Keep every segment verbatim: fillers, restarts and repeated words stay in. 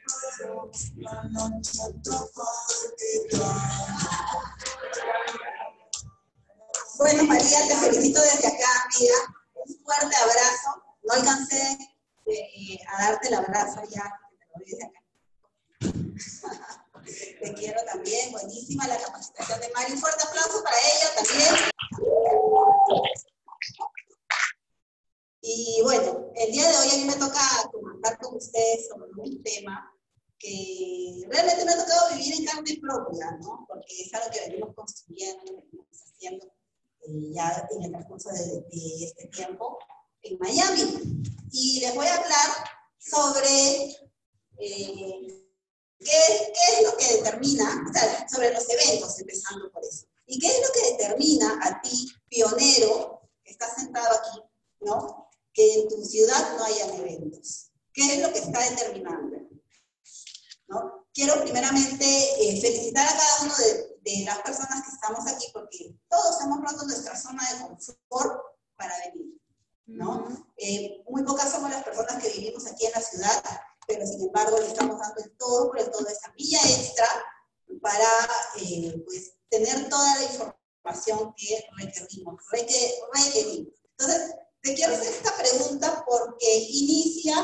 Bueno, María, te felicito desde acá, amiga. Un fuerte abrazo. No alcancé eh, a darte el abrazo ya, te lo doy desde acá. Te quiero también, buenísima la capacitación de Mari. Un fuerte aplauso para ella también. Y bueno, el día de hoy a mí me toca comentar con ustedes sobre un tema que realmente me ha tocado vivir en carne propia, ¿no? Porque es algo que venimos construyendo, venimos haciendo eh, ya en el transcurso de, de este tiempo en Miami. Y les voy a hablar sobre eh, qué, qué es lo que determina, o sea, sobre los eventos, empezando por eso. Y qué es lo que determina a ti, pionero, que estás sentado aquí, ¿no? Que en tu ciudad no hayan eventos. ¿Qué es lo que está determinando? ¿No? Quiero primeramente eh, felicitar a cada uno de, de las personas que estamos aquí, porque todos hemos roto nuestra zona de confort para venir, ¿no? Uh-huh. eh, muy pocas somos las personas que vivimos aquí en la ciudad, pero sin embargo le estamos dando el todo por el todo esa milla extra para eh, pues, tener toda la información que requerimos, requer, requerimos. Entonces, te quiero hacer esta pregunta porque inicia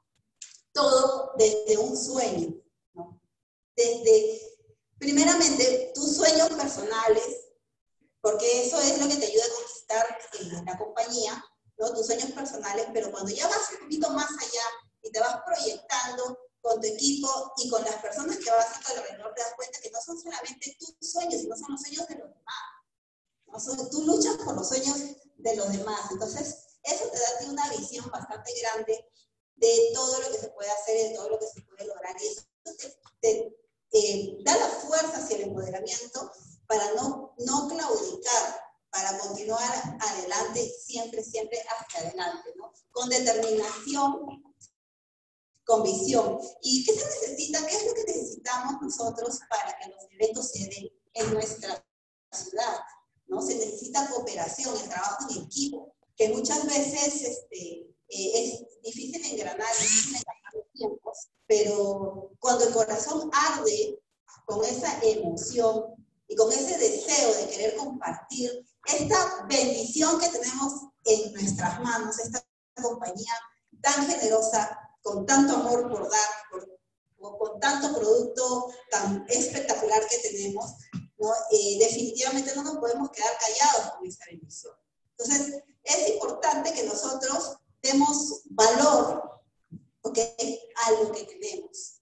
todo desde un sueño, ¿no? Desde, primeramente, tus sueños personales, porque eso es lo que te ayuda a conquistar eh, la compañía, ¿no? Tus sueños personales, pero cuando ya vas un poquito más allá y te vas proyectando con tu equipo y con las personas que vas a tu alrededor, te das cuenta que no son solamente tus sueños, sino son los sueños de los demás, ¿no? Son, tú luchas por los sueños de los demás. Entonces, eso te da una visión bastante grande de todo lo que se puede hacer, de todo lo que se puede lograr. Y eso te, te eh, da la fuerza hacia el empoderamiento para no, no claudicar, para continuar adelante, siempre, siempre hacia adelante, ¿no? Con determinación, con visión. ¿Y qué se necesita? ¿Qué es lo que necesitamos nosotros para que los eventos se den en nuestra ciudad? ¿No? Se necesita cooperación, el trabajo en equipo, que muchas veces este, eh, es difícil engranar, es difícil engranar los tiempos, pero cuando el corazón arde con esa emoción y con ese deseo de querer compartir esta bendición que tenemos en nuestras manos, esta compañía tan generosa, con tanto amor por dar, por, con tanto producto tan espectacular que tenemos, ¿no? Eh, definitivamente no nos podemos quedar callados con esa bendición. Entonces, es importante que nosotros demos valor, ¿okay?, a lo que tenemos.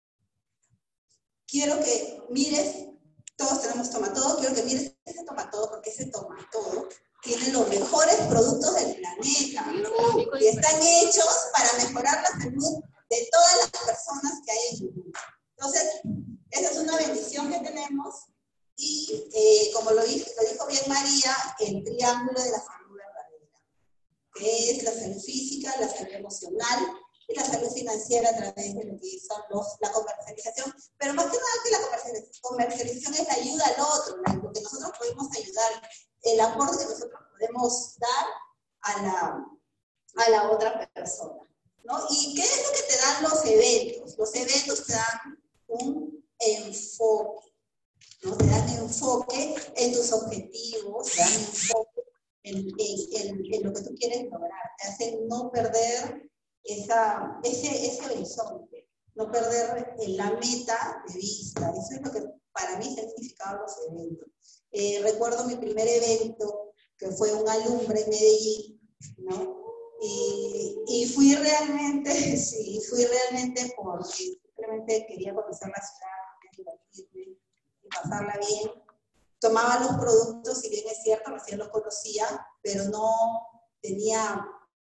Quiero que mires, todos tenemos tomatodo, quiero que mires ese tomatodo, porque ese tomatodo tiene los mejores productos del planeta, ¿no? Y están hechos para mejorar la salud de todas las personas que hay en el mundo. Entonces, esa es una bendición que tenemos. Y eh, como lo dijo, lo dijo bien María, el triángulo de la salud verdadera, que es la salud física, la salud emocional y la salud financiera a través de lo que son los, la comercialización. Pero más que nada que la comercialización es la ayuda al otro, la, lo que nosotros podemos ayudar, el aporte que nosotros podemos dar a la, a la otra persona, ¿no? ¿Y qué es lo que te dan los eventos? Los eventos te dan un enfoque, ¿no? Te dan enfoque en tus objetivos, te dan enfoque en, en, en, en lo que tú quieres lograr, te hacen no perder esa, ese, ese horizonte, no perder la meta de vista. Eso es lo que para mí significaban los eventos. Eh, recuerdo mi primer evento, que fue un alumbre en Medellín, ¿no? Y, y fui realmente, sí, fui realmente porque simplemente quería conocer la ciudad, divertirme y pasarla bien. Tomaba los productos, si bien es cierto, recién los conocía, pero no tenía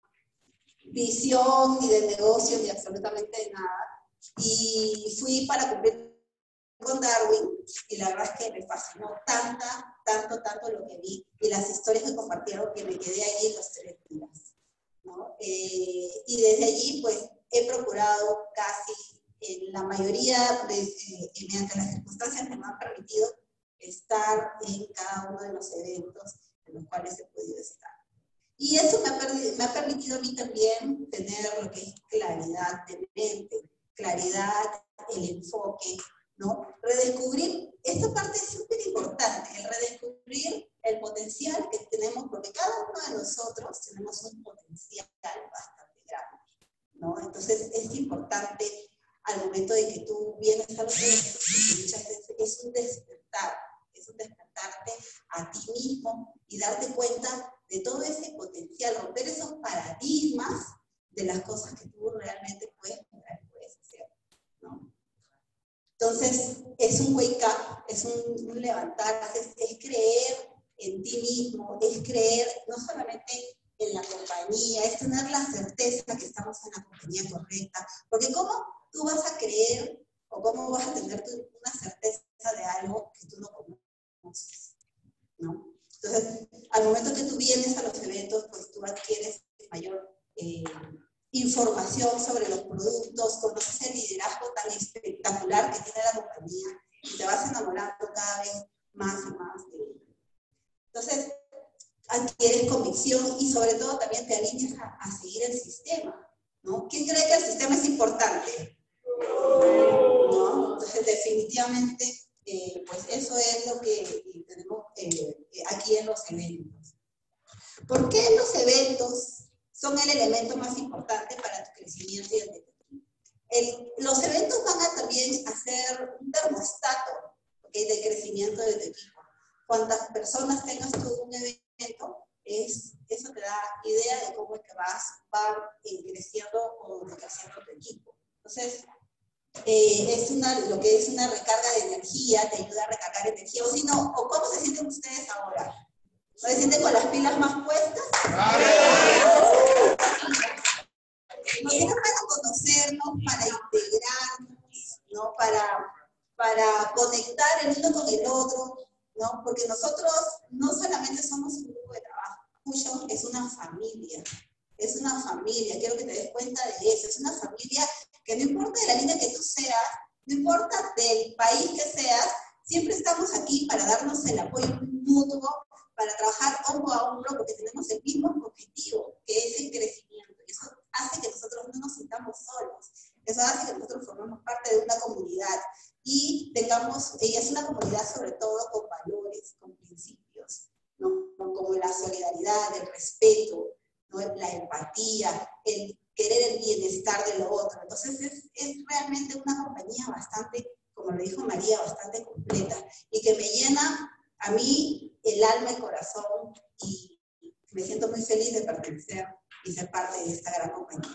visión ni de negocio ni absolutamente de nada. Y fui para cumplir con Darwin y la verdad es que me fascinó tanta, tanto, tanto lo que vi y las historias que compartieron que me quedé allí en los tres días, ¿no? Eh, y desde allí pues he procurado casi en la mayoría, de, eh, mediante las circunstancias que me han permitido, estar en cada uno de los eventos en los cuales he podido estar. Y eso me ha, me ha permitido a mí también tener lo que es claridad de mente, claridad, el enfoque, ¿no? Redescubrir, esta parte es súper importante, el redescubrir el potencial que tenemos, porque cada uno de nosotros tenemos un potencial bastante grande, ¿no? Entonces es importante al momento de que tú vienes a los eventos, muchas veces es un despertar, es un despertarte a ti mismo y darte cuenta de todo ese potencial, romper esos paradigmas de las cosas que tú realmente puedes lograr y puedes hacer, ¿no? Entonces, es un wake up, es un, un levantarse, es, es creer en ti mismo, es creer no solamente en la compañía, es tener la certeza que estamos en la compañía correcta, porque ¿cómo tú vas a creer o cómo vas a tener tu, una certeza de algo que tú no conoces, ¿no? Entonces, al momento que tú vienes a los eventos, pues tú adquieres mayor eh, información sobre los productos, conoces el liderazgo tan espectacular que tiene la compañía y te vas enamorando cada vez más y más de él. Entonces, adquieres convicción y sobre todo también te alineas a, a seguir el sistema, ¿no? ¿Quién cree que el sistema es importante? ¿No? Entonces, definitivamente, eh, pues eso es lo que tenemos eh, aquí en los eventos. ¿Por qué los eventos son el elemento más importante para tu crecimiento y el de tu equipo? El, los eventos van a también hacer un termostato, ¿okay?, del crecimiento de tu equipo. Cuantas personas tengas tú en un evento, es, eso te da idea de cómo es que vas, va creciendo o decreciendo tu equipo. Entonces, eh, es una, lo que es una recarga de energía, te ayuda a recargar energía. O si no, ¿o cómo se sienten ustedes ahora? ¿No se sienten con las pilas más puestas? Nos sirve para conocernos, para integrarnos, ¿no? Para, para conectar el uno con el otro, ¿no? Porque nosotros no solamente somos un grupo de trabajo, Fusion es una familia, es una familia, quiero que te des cuenta de eso, es una familia que no importa de la línea que tú seas, no importa del país que seas, siempre estamos aquí para darnos el apoyo mutuo, para trabajar hombro a hombro, porque tenemos el mismo objetivo, que es el crecimiento. Y eso hace que nosotros no nos sintamos solos. Eso hace que nosotros formemos parte de una comunidad. Y tengamos, ella es una comunidad sobre todo con valores, con principios, ¿no? Como la solidaridad, el respeto, ¿no? La empatía, el querer el bienestar de lo otro. Entonces es, es realmente una compañía bastante, como lo dijo María, bastante completa. Y que me llena a mí el alma, el corazón, y me siento muy feliz de pertenecer y ser parte de esta gran compañía.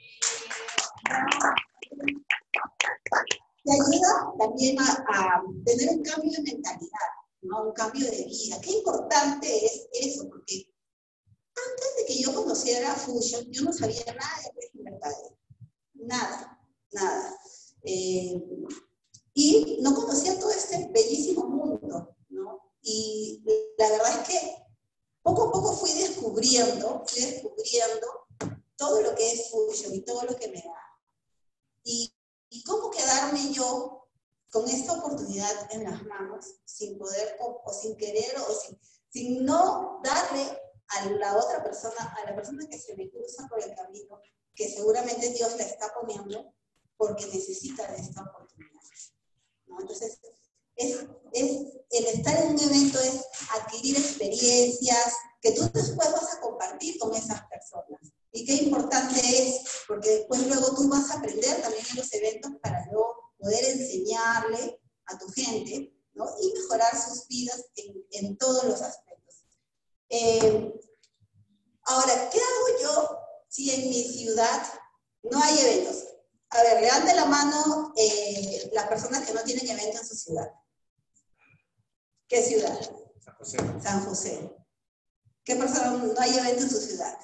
Te ayuda también a, a tener un cambio de mentalidad, ¿no? Un cambio de vida. Qué importante es eso, porque antes de que yo conociera Fusion, yo no sabía nada de régimen mercadeo. Nada, nada. Eh, y no conocía todo este bellísimo mundo, ¿no? Y la verdad es que poco a poco fui descubriendo, fui descubriendo todo lo que es Fusion y todo lo que me da. Y, y cómo quedarme yo con esta oportunidad en las manos, sin poder o, o sin querer o sin, sin no darle a la otra persona, a la persona que se me cruza por el camino, que seguramente Dios la está poniendo porque necesita de esta oportunidad, ¿no? Entonces, es, es, el estar en un evento es adquirir experiencias que tú después vas a compartir con esas personas. Y qué importante es, porque después luego tú vas a aprender también en los eventos para luego poder enseñarle a tu gente, ¿no? Y mejorar sus vidas en, en todos los aspectos. Eh, ahora, ¿qué hago yo si en mi ciudad no hay eventos? A ver, levanten la mano eh, las personas que no tienen evento en su ciudad. ¿Qué ciudad? San José. San José. ¿Qué persona no hay evento en su ciudad?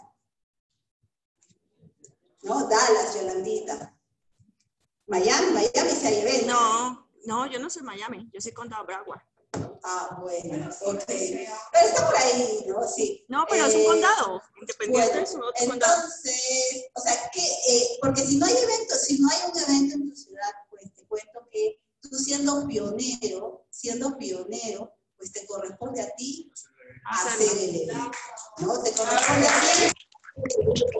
¿No? Dallas, Yolandita. Miami, Miami sí hay evento. No, no, yo no soy Miami, yo soy Condado Broward. Ah, bueno, ok. Pero está por ahí, ¿no? Sí. No, pero eh, es un condado, independiente bueno, es un otro entonces, condado. Entonces, o sea, que, eh, porque si no hay evento, si no hay un evento en tu ciudad, pues te cuento que tú siendo pionero, siendo pionero, pues te corresponde a ti hacer el evento, ¿no? Te corresponde a ti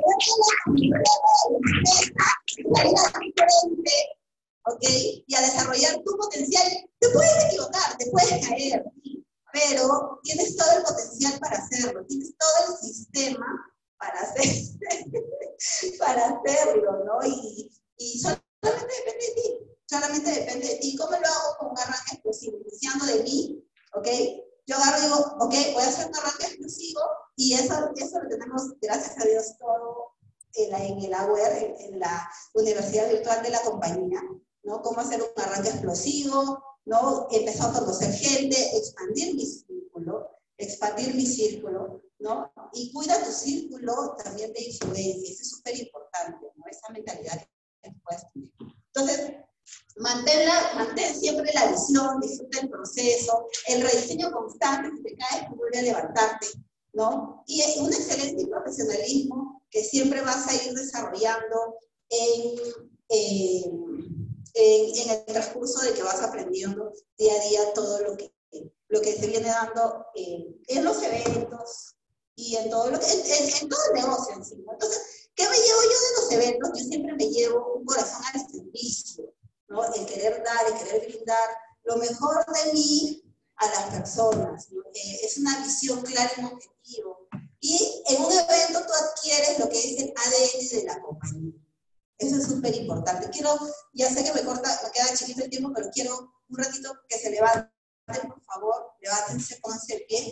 diferente, ¿ok? Y a desarrollar tu potencial. Te puedes equivocar, te puedes caer, pero tienes todo el potencial para hacerlo, tienes todo el sistema para, hacer, para hacerlo, ¿no? Y, y solamente depende de ti, solamente depende de ti. ¿Cómo lo hago con un arranque explosivo? Iniciando de mí, ¿ok? Yo agarro y digo, ok, voy a hacer un arranque explosivo, y eso, eso lo tenemos, gracias a Dios, todo en, la, en el A W E R, en, en la Universidad Virtual de la Compañía, ¿no? Cómo hacer un arranque explosivo, ¿no? Empezar a conocer gente, expandir mi círculo, expandir mi círculo, ¿no? Y cuida tu círculo también de influencia, eso es súper importante, ¿no? Esa mentalidad que puedes tener. Entonces, manténla, mantén siempre la visión, disfruta el proceso, el rediseño constante, si te caes, vuelve a levantarte, ¿no? Y un excelente profesionalismo que siempre vas a ir desarrollando en, en, en, en el transcurso de que vas aprendiendo día a día todo lo que, lo que se viene dando en, en los eventos y en todo, lo que, en, en, en todo el negocio en sí, ¿no? Entonces, ¿qué me llevo yo de los eventos? Yo siempre me llevo un corazón al servicio, ¿no? El querer dar, el querer brindar lo mejor de mí a las personas, ¿no? Eh, es una visión clara y un objetivo. Y en un evento tú adquieres lo que es el A D N de la compañía. Eso es súper importante. Quiero, ya sé que me corta, me queda chiquito el tiempo, pero quiero un ratito que se levanten, por favor, levántense, pónganse de pie.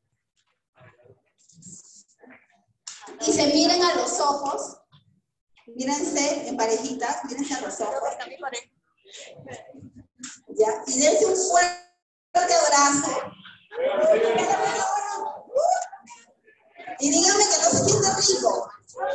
Y se miren a los ojos, mírense en parejitas, mírense a los ojos. ¿Ya? Y dense un fuerte abrazo. Y díganme que no se siente rico.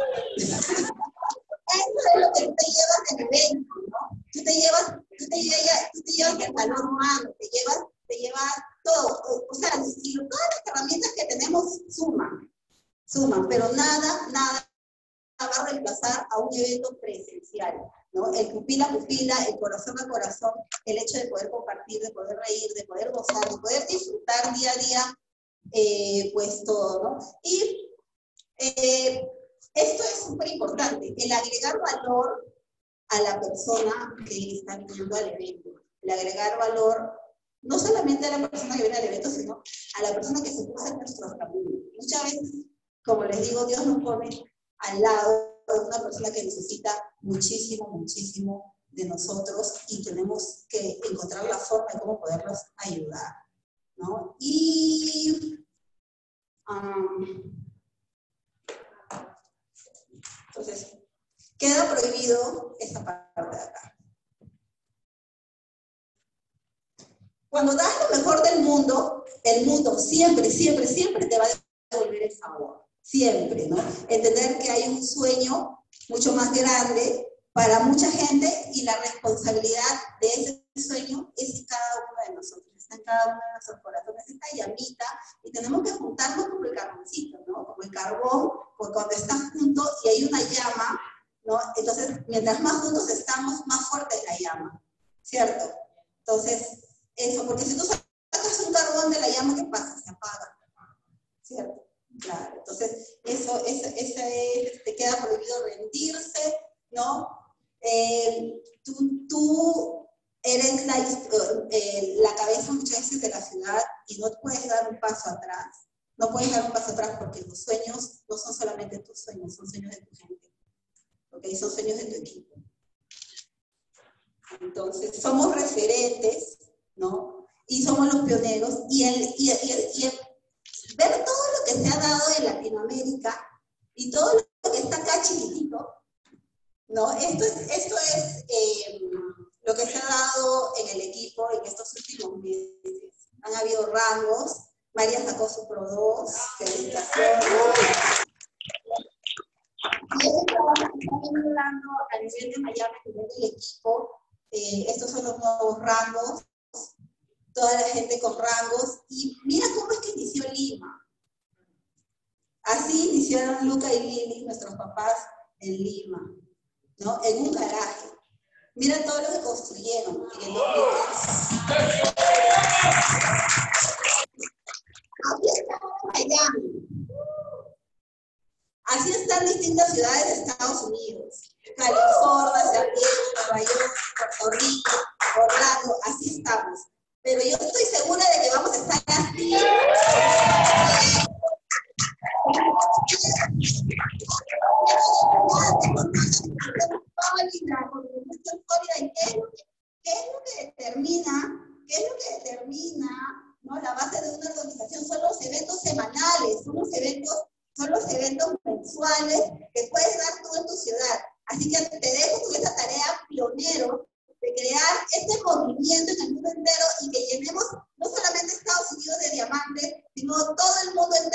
Eso es lo que tú te llevas del evento, ¿no? Tú te llevas, tú te llevas, tú te llevas el valor humano, te llevas, te llevas todo. O sea, si todas las herramientas que tenemos suman, suman, pero nada, nada va a reemplazar a un evento presencial, ¿no? El pupila a pupila, el corazón a corazón, el hecho de poder compartir, de poder reír, de poder gozar, de poder disfrutar día a día, eh, pues todo, ¿no? Y eh, esto es súper importante, el agregar valor a la persona que está viniendo al evento, el agregar valor no solamente a la persona que viene al evento, sino a la persona que se puso en nuestros caminos. Muchas veces, como les digo, Dios nos pone al lado de una persona que necesita muchísimo, muchísimo de nosotros y tenemos que encontrar la forma de cómo poderlos ayudar, ¿no? Y um, entonces, queda prohibido esta parte de acá. Cuando das lo mejor del mundo, el mundo siempre, siempre, siempre te va a devolver el favor. Siempre, ¿no? Entender que hay un sueño mucho más grande para mucha gente y la responsabilidad de ese sueño es en cada uno de nosotros, está en cada uno de nuestros corazones, esta llamita, y tenemos que juntarnos como el carboncito, ¿no? Como el carbón, porque cuando estás juntos y hay una llama, ¿no? Entonces, mientras más juntos estamos, más fuerte es la llama, ¿cierto? Entonces, eso, porque si tú sacas un carbón de la llama, ¿qué pasa? Se apaga, ¿cierto? Claro, entonces eso, eso, eso es, te queda prohibido rendirse, ¿no? Eh, tú, tú eres la, eh, la cabeza muchas veces de la ciudad y no puedes dar un paso atrás, no puedes dar un paso atrás porque tus sueños no son solamente tus sueños, son sueños de tu gente, ¿ok? Son sueños de tu equipo. Entonces, somos referentes, ¿no? Y somos los pioneros y el, y el, y el, y el ver todo lo que se ha dado en Latinoamérica y todo lo que está acá chiquitito, ¿no? Esto es, esto es eh, lo que se ha dado en el equipo en estos últimos meses. Han habido rangos, María sacó su Pro dos, felicitaciones. Y ese trabajo que estamos dando a nivel de Miami, a nivel del equipo, eh, estos son los nuevos rangos, toda la gente con rangos, y mira cómo es que inició Lima. Así iniciaron Luca y Lili, nuestros papás, en Lima, ¿no? En un garaje. Mira todo lo que construyeron en el dos mil quince. Aquí estamos en Miami. Así están distintas ciudades de Estados Unidos. California, San Diego, Nueva York, Puerto Rico, Orlando, así estamos. Pero yo estoy segura de que vamos a estar así. ¿Qué es lo que, qué es lo que determina, qué es lo que determina, ¿no? La base de una organización? Son los eventos semanales, son los eventos, son los eventos mensuales que puedes dar tú en tu ciudad. Así que te dejo con esta tarea pionero de crear este movimiento en el mundo entero y que llenemos no solamente Estados Unidos de diamantes, sino todo el mundo entero